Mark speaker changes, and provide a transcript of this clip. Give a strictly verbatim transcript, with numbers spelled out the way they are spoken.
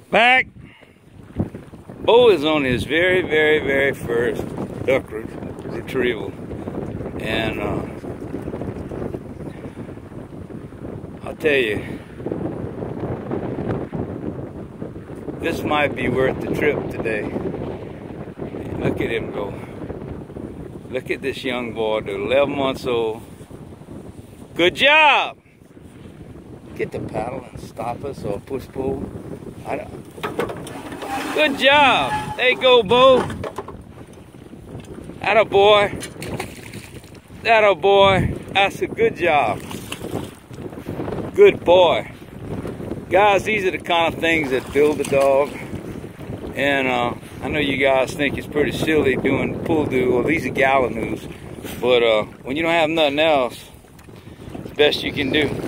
Speaker 1: Back. Bo is on his very, very, very first duck re retrieval. And uh, I'll tell you, this might be worth the trip today. Look at him go. Look at this young boy, the eleven months old. Good job! Get the paddle and stop us or push pull. I don't. Good job! There you go, Bo. Atta boy. Atta boy. That's a good job. Good boy. Guys, these are the kind of things that build a dog. And uh, I know you guys think it's pretty silly doing pull do, or these are gallinoos. But uh, when you don't have nothing else, it's the best you can do.